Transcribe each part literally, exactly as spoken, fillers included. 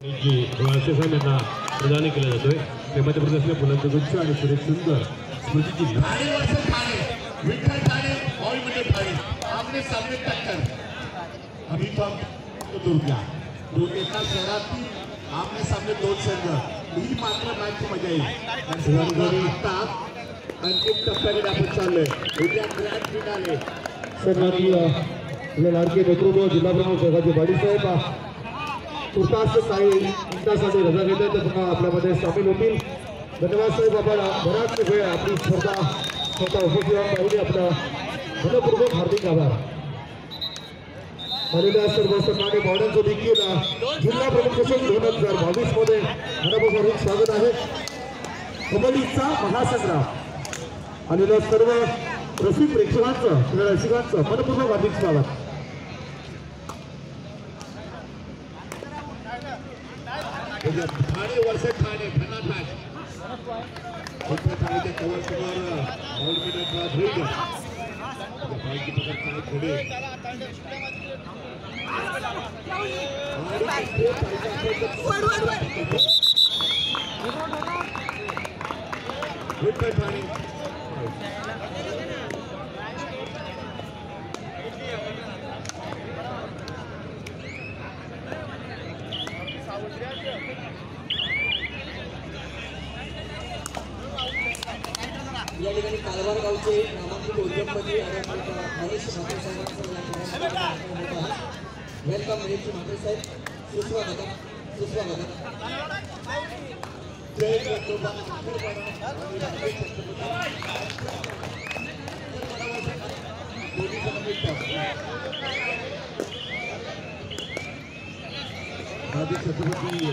यांना प्रदान केला जातोय. ते मध्य प्रदेशला बुलंद गुच्छ आणि सुरेश सुंदर स्मृती चिन्ह. विठ्ठल ठाणे और मुझे ठाणे आमने सामने टक्कर. अभी तो हम दुर्गा दुर्गेचा शहरातील आमने सामने दोन संघ ही मात्र मॅचची मजा येईल. अंतिम टप्प्याकडे आपण चाललोय. उद्या ग्रँड फिनाले. सन्माननीय लाडके नेतृत्व जिल्हा प्रमुख जगाजी बाडीसाहेब तुर्तास काही मिनिटांसाठी रजा घेतात तर पुन्हा आपल्यामध्ये सामील होतील. धन्यवाद साहेब. आपण बराच वेळ आपली स्पर्धा स्वतः उपस्थित पाहिजे. आपला मनपूर्वक हार्दिक आभार. आलेल्या सर्व सन्मान्य पाहुण्यांचं देखील जिल्हा प्रमुख दोन हजार बावीस मध्ये मनापासून स्वागत आहे. कबड्डीचा महासंग्राम आलेल्या सर्व रसिक प्रेक्षकांचं क्रीडा रसिकांचं मनपूर्वक हार्दिक स्वागत. ठाणे वर्ष ठाणे घनाठाण ठाणे कवर समोर बॉल मिनिट होईल. बॉल की पकड काय पुढे विठ्ठल ठाणे या ठिकाणी कालवार गावचे नामांकित उद्योगपती महेश म्हात्रे साहेबांचं वेलकम. महेश म्हात्रे साहेब सुस्वागत सुस्वागत. जय आदि छत्रपती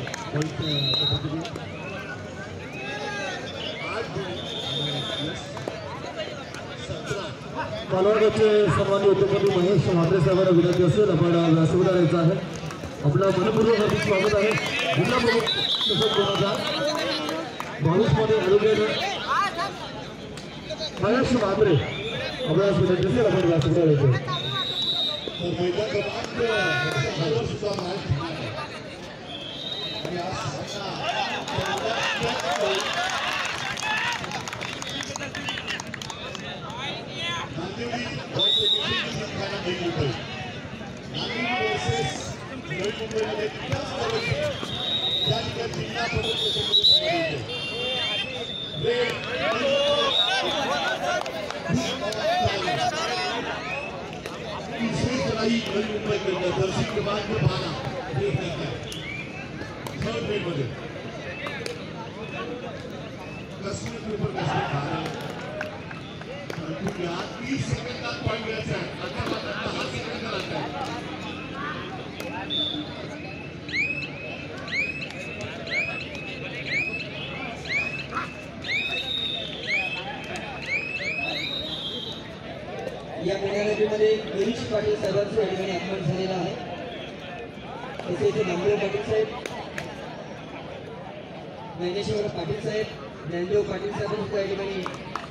कालवारचे सन्माननीय उद्योगपती महेश म्हात्रे साहेबांना विनंती असेल आपण व्यासपीठावर यायचं आहे. आपलं मनपूर्वक हार्दिक स्वागत आहे. जिल्हा प्रमुख तसंच दोन हजार बावीस मध्ये आरोग्याने महेश म्हात्रे आपल्याला विनंती असेल आपण व्यासपीठावर यायचं. मुंबई के दर्शन के बाद में भागा थर्ड ग्रेड मध्ये कसमे के ऊपर कसमे खा रहे हैं. तीस सेकंदात पॉइंट घ्यायचा आहे. आता मात्र दहा सेकंद लागतात. या मेळाव्यामध्ये गिरीश पाटील साहेबांचं या ठिकाणी आगमन झालेलं आहे. तसे इथे नामदेव पाटील साहेब, ज्ञानेश्वर पाटील साहेब, ज्ञानदेव पाटील साहेब या ठिकाणी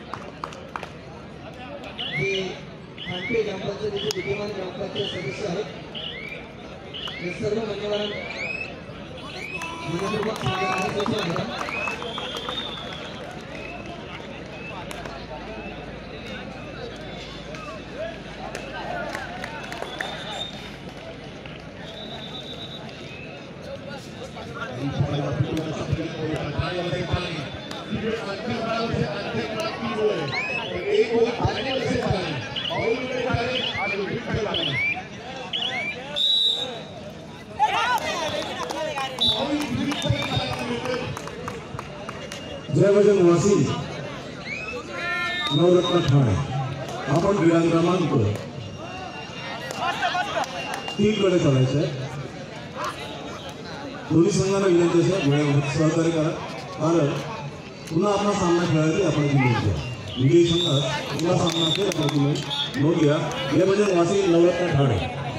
हे खांडे ग्रामपंचायतीचे विद्यमान ग्रामपंचायत सदस्य आहेत. हे सर्व मान्यवरांना मनपूर्वक स्वागत आहे. जय भजन वासी नवरत्न ठाणे आपण क्रीडा क्रमांक तीन कडे चालायचं आहे. दोन्ही संघांना विनंती असेल वेळेवर सहकार्य करा कारण पुन्हा आपला सामना खेळायचा आपण नोंद घ्या. विजयी संघात पुन्हा सामना असेल आपण तुम्ही नोंद घ्या. जय भजन वासी नवरत्न ठाणे.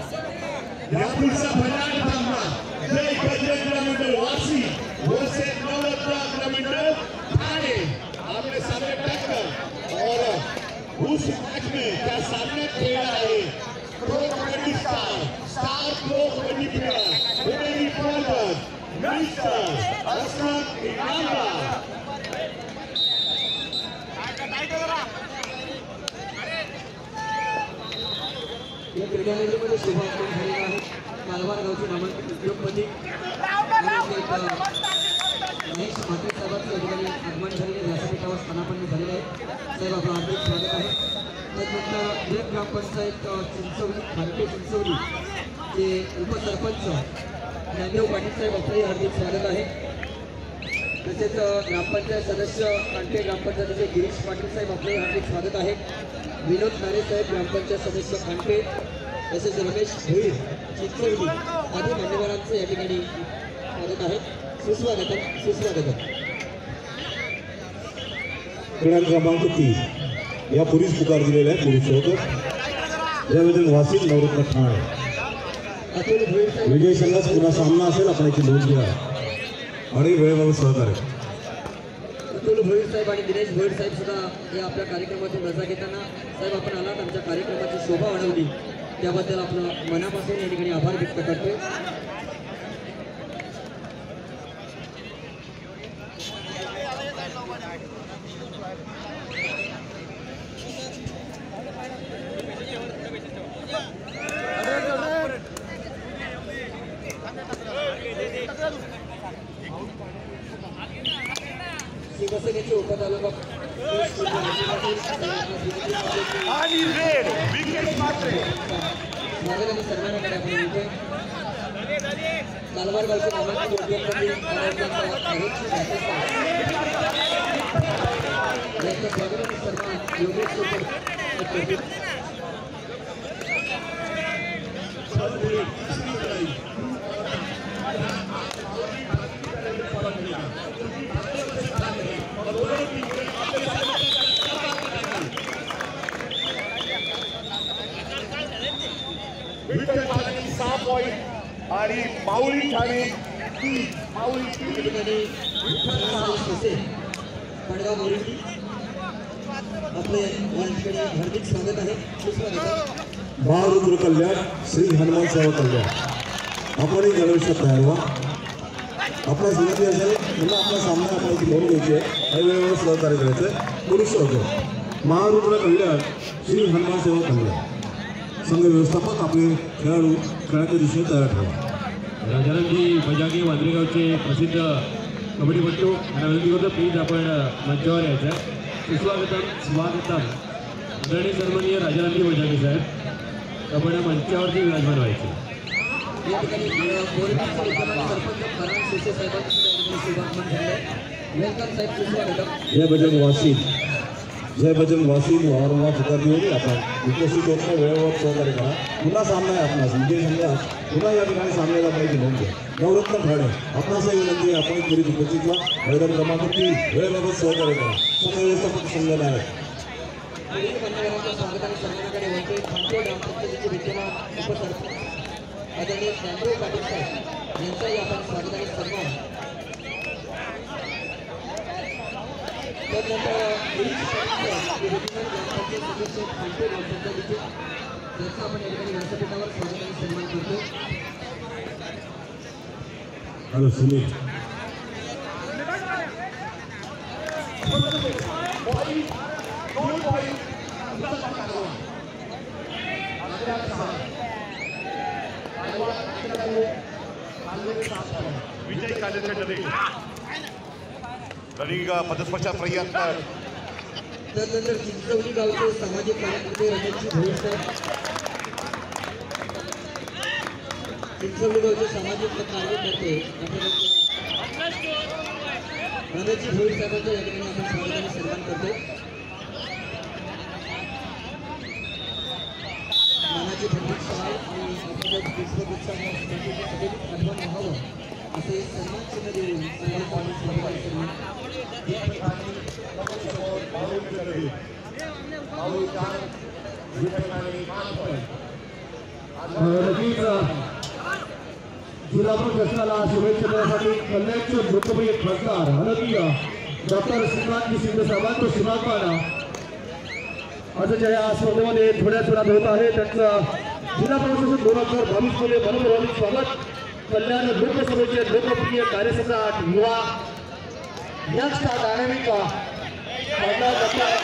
जय बजरंग वासी नवरत्न अग्रमंडल ठाणे आपके सामने टक्कर और उस मैच में क्या सामने खेला है pro kabaddi star star pro kabaddi player mister Aslam Inamdar या क्रीडानगरीमध्ये शुभागमन झालेलं आहे. मालवाड गावचे नामांकित उद्योगपती महेश म्हात्रे साहेबांचं या ठिकाणी आगमन झालेले व्यासपीठावर स्थानापन्न झालेले आहे. साहेब आपलं हार्दिक स्वागत आहे. त्यानंतर ब्रेक ग्रामपंचायत चिंचवली खारटे चिंचवली जे उपसरपंच ज्ञानदेव पाटील साहेब आपलंही हार्दिक स्वागत आहे. तसेच ग्रामपंचायत सदस्य कांटे ग्रामपंचायतीचे गिरीश पाटील साहेब आपलंही हार्दिक स्वागत आहे. विनोद नारे साहेब ग्रामपंचायत सदस्य कांटे तसेच रमेश भोईर चिंचवली आदी मान्यवरांचं या ठिकाणी स्वागत आहे. सुस्वागतम सुस्वागतम. क्रमांक क्रमांक तीन या पुरुष पुकार दिलेला आहे पुरुष होतं याबद्दल वासिक नवरत्न ठाणे अतुल भोईर साहेब विजय संघाच पुन्हा सामना असेल आपण याची नोंद घ्या आणि वेळेबाबत सहकार्य. अतुल भोईर साहेब आणि दिनेश भोईर साहेब सुद्धा या आपल्या कार्यक्रमातून रजा घेताना साहेब आपण आलात आमच्या कार्यक्रमाची शोभा वाढवली त्याबद्दल आपलं मनापासून या ठिकाणी आभार व्यक्त करतोय. शिवसेनेचे उपतालुका आणि रेड विकेट मात्र स्वागताने सन्मानाकडे आपण येतोय. कालवार गावचे नामांकित उद्योगपती यांचं स्वागताने सन्मान योगेश सोबत विकेट ठाणे सहा पॉईंट आणि माऊली ठाणे तीन माऊली तीन पडगाव मोरिंगी आपले या ठिकाणी हार्दिक स्वागत आहे. सुस्वागत. महारुद्र कल्याण श्री हनुमान सेवा कल्याण आपणही गणवेशात तयार व्हा. आपल्या विनंती असेल पुन्हा आपला सामना आपण याची नोंद घ्यायची आहे आणि वेळेवर सहकार्य करायचं आहे. पुरुष होतं महारुद्र कल्याण श्री हनुमान सेवा कल्याण संघ व्यवस्थापक आपले खेळाडू खेळाच्या दिशेने तयार ठेवा. राजारामजी बजागे वांद्रेगावचे प्रसिद्ध कबड्डीपटू यांना विनंती करतो प्लीज आपण मंचावर यायचं आहे. सुस्वागतम स्वागतम. आदरणीय सन्माननीय राजारामजी बजागे साहेब आपण मंचावरती विराजमान व्हायचे. या ठिकाणी मोरिंगीचे विद्यमान सरपंच फरान सुसे साहेबांचं सुद्धा शुभागमन झालं. वेलकम साहेब सुस्वागतम. जय बजरंग वासिम जय बजरंग वासिम वारंवार पुकार देऊन आपण उपस्थित होत नाही वेळेवर सहकार्य करा. पुन्हा सामना आहे आपणास विजय संघा पुन्हा या ठिकाणी सामन्याला पाहिजे नोंद घ्या. नवरत्न ठाणे आपणासही विनंती आहे आपण त्वरित उपस्थित व्हा. मैदान क्रमांक तीन वेळेबाबत सहकार्य करा. संघ व्यवस्थापक संघाला आहे. पुढील मान्यवरांच्या स्वागताने सन्मानाकडे वळते. खामटे ग्रामपंचायतीचे विद्यमान उपसरपंच आदरणीय ज्ञानदेव पाटील साहेब यांचाही आपण स्वागताने सन्मान. त्यानंतर गिरीश पाटील साहेब विद्यमान ग्रामपंचायत सदस्य खामटे ग्रामपंचायतीचे त्यांचा आपण या ठिकाणी व्यासपीठावर स्वागताने सन्मान करतो. हॅलो सुनील विजय कालेचे रनिंग पदस्पर्शा प्रयत्न. त्यानंतर चिंचवली गावचे सामाजिक कार्यकर्ते रमेशजी भोईर साहेब चिंचवली गावचे सामाजिक कार्यकर्ते रमेशजी भोईर साहेबांचा या ठिकाणी आपण स्वागताने सन्मान करतो. मानाची पंडित सहाय आणि आपल्या पुष्पगुच्छासाठी आठवण व्हावं असे सन्मान चिन्ह देऊन स्वागताने सन्मान. नक्कीच जिल्हा प्रशासनाला शुभेच्छा देण्यासाठी कल्याणचे लोकप्रिय खासदार आदरणीय डॉक्टर श्रीकांत शिंदे साहेबांचं श्रीमानपाना आजच्या या स्पर्धेमध्ये थोड्याच वेळात होत आहे. त्यांचं जिल्हा प्रशासन दोन हजार बावीस मध्ये मनोभाविक स्वागत कल्याण लोकसभेचे लोकप्रिय कार्यसम्राट युवा यंग स्टार डायनामिक महिला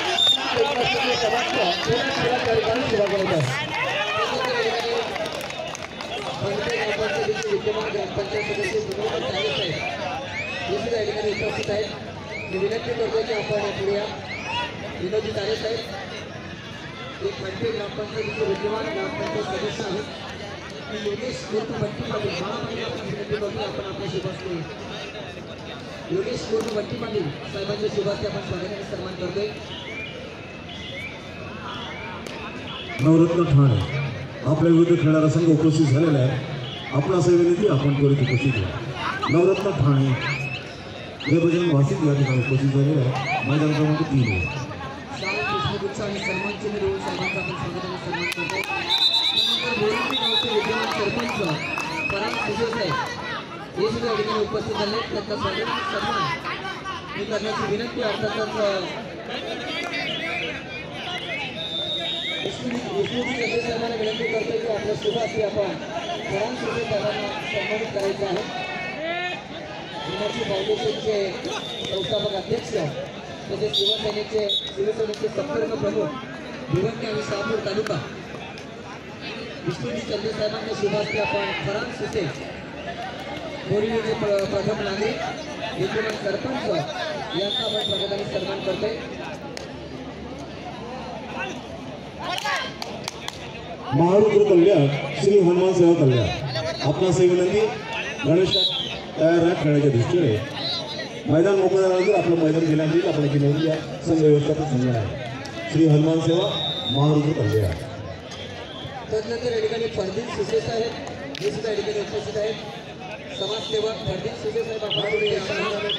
विद्यमान ग्रामपंचायत सदस्य विनोद तारे साहेब हे सुद्धा या ठिकाणी उपस्थित आहेत. मी विनंती करतो की आपण पुढे या. विनोदी तारे साहेब एक खडपे ग्रामपंचायतीचे विद्यमान ग्रामपंचायत सदस्य आहेत. मी योगेश मूर्ती बंटी पाटील महापालिका आपण विनंती करतो आपण आपल्या शुभास्ते योगेश मूर्ती बंटी पाटील साहेबांच्या शुभास्ते आपण सगळ्यांनी सन्मान करतोय. नवरत्न ठाणे आपल्या विरुद्ध खेळणारा संघ उपस्थित झालेला आहे. आपला असे विनंती आपण त्वरित उपस्थित आहे. नवरत्न ठाणे हे बजरंग वासिक या ठिकाणी उपस्थित झालेलं आहे. मैदान क्रमांक तीन आहे. शाल पुष्पगुच्छ आणि सन्मान चिन्ह देऊन साहेबांचा आपण संघटनेने सन्मान करतो. त्यानंतर बोरिवली गावचे विद्यमान सरपंच पराग सुजय साहेब हे सुद्धा या ठिकाणी उपस्थित झाले. त्यांचा स्वागत सन्मान मी करण्याची विनंती अर्थातच विष्णुजी चंद्रे साहेबांना विनंती करतो की आपल्या शुभ असते आपण पराग सुजय साहेबांना सन्मानित करायचं आहे. विनाशी फाउंडेशनचे संस्थापक अध्यक्ष तसेच शिवसेनेचे शिवसेनेचे संपर्क प्रमुख भिवंडी आणि शहापूर तालुका विष्णुजी चंद्रे साहेबांच्या शुभास्ते आपण फरान सुसे बोरिवलीचे प्रथम नागरिक विद्यमान सरपंच यांचा आपण प्रगताने सन्मान करतोय. महारुद्र कल्याण श्री हनुमान सेवा कल्याण आपला असे विनंती गणेश तयार आहे खेळण्याच्या दृष्टीने. मैदान मोकळं झाल्यानंतर आपलं मैदान घेण्यात येईल. आपण की नोंद या संघ व्यवस्थापक संघ आहे श्री हनुमान सेवा महारुद्र कल्याण. तदनंतर या ठिकाणी फरदीन सुसे साहेब हे सुद्धा या ठिकाणी उपस्थित आहेत. समाजसेवक फरदीन सुसे साहेब आपण पुढे या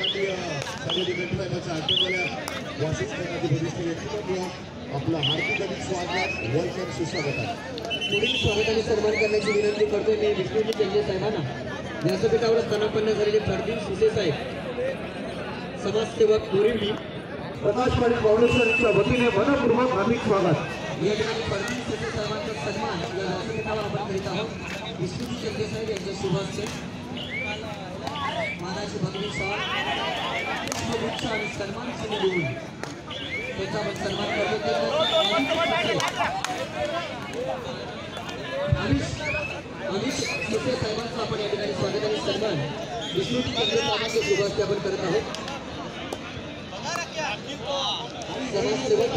आपलं हार्दिक अभिक स्वागत वेलकम सुस्वागत आहे. पुढील स्वागताने सन्मान करण्याची विनंती करतोय मी विष्णुजी चंद्रे साहेबांना. व्यासपीठावर स्थानापन्न झालेले फरदीन सुसे साहेब समाजसेवक बोरिवली प्रकाश पाटील फाउंडेशनच्या वतीने मनपूर्वक हार्दिक स्वागत. या ठिकाणी फरदीन सुसे साहेबांचा सन्मान या व्यासपीठावर आपण करीत आहोत. विष्णुजी चंद्रे साहेब यांच्या शुभास्ते मानाची भगवी शाल पुष्पगुच्छ आणि सन्मान चिन्ह देऊन त्याचा आपण सन्मान करतो. अमिश अमिश सुसे साहेबांचा आपण या ठिकाणी स्वागत आणि सन्मान विष्णुजी चंद्रे साहेबांच्या शुभास्ते आपण करत आहोत. समाजसेवक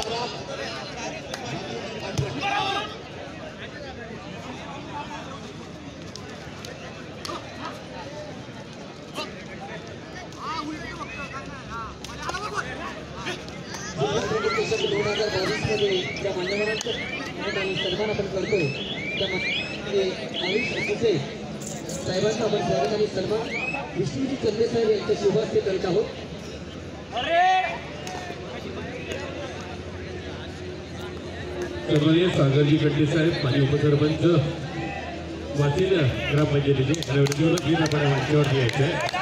दोन हजार बावीस मध्ये ज्या मान्यवरांचं सन्मान आपण करतोय त्यामध्ये आयुष सुसे साहेबांचा आपण स्वागत आणि सन्मान विष्णुजी चंद्रे साहेब यांच्या शुभास्ते करीत आहोत. सन्माननीय सागरजी खड्डे साहेब माजी उपसरपंच वासील ग्रामपंचायतीचे गीत आपण मंचावरती यायचं आहे.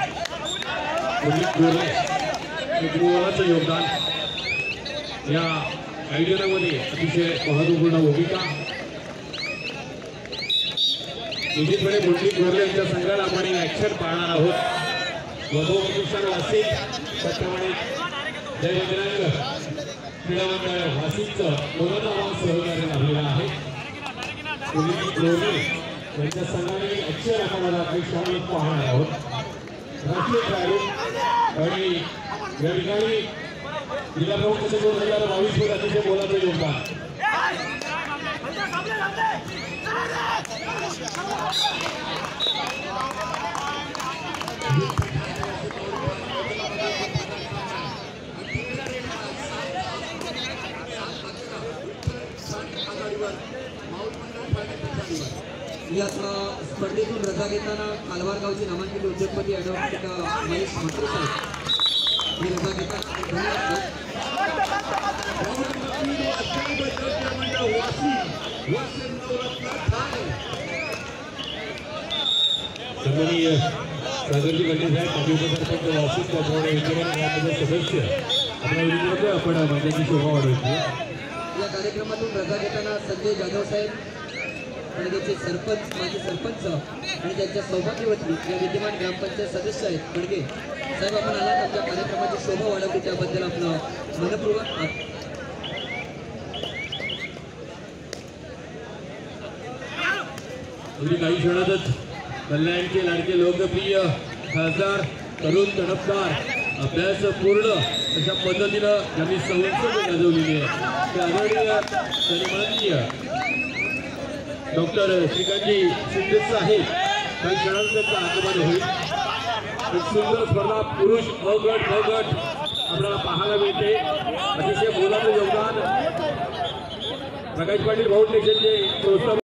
मोलाचं योगदान या आयोजनामध्ये अतिशय महत्वपूर्ण भूमिका निश्चितपणे मुरली गोरले यांच्या संघाला आपण ॲक्शन पाहणार आहोत. वधूभूषण वासिक त्याप्रमाणे जय बजरंग क्रीडा मंडळ वासिकचं कोरोनावर सहकार्य लाभलेलं आहे. मुरली गोरले यांच्या संघाने ॲक्शन आपण रात्री पाहणार आहोत. राष्ट्रीय खेळाडू आणि या ठिकाणी जिल्हा प्रमुख दोन हजार बावीस मध्ये अतिशय मोलाचं योगदान. या स्पर्धेतून रजा घेताना कालवार गावचे नामांकित उद्योगपती ॲडव्होकेट महेश म्हात्रे साहेब ही रजा घेतात. सन्माननीय सागरजी खड्डे साहेब माजी उपसरपंच वासिक त्याप्रमाणे विद्यमान ग्रामपंचायत सदस्य आपल्या विनंती आपण मैदानाची शोभा वाढवायची. या कार्यक्रमातून रजा घेताना संजय जाधव साहेब बडगेचे सरपंच माजी सरपंच आणि त्यांच्या सौभाग्यवती या विद्यमान ग्रामपंचायत सदस्य आहेत बडगे साहेब, आपण आलात आमच्या कार्यक्रमाची शोभा वाढवली त्याबद्दल आपलं मनपूर्वक आभार. अगदी काही क्षणातच कल्याणचे लाडके लोकप्रिय खासदार तरुण तडफदार अभ्यास पूर्ण अशा पद्धतीनं ज्यांनी संसद गाजवलेली आहे ते आदरणीय सन्माननीय डॉक्टर श्रीकांतजी शिंदे साहेब काही क्षणात त्यांचं आगमन होईल. एक सुंदर स्पर्धा पुरुष अ गट ब गट आपल्याला पाहायला मिळते. अतिशय मोलाचं योगदान प्रकाश पाटील फाउंडेशनचे संस्था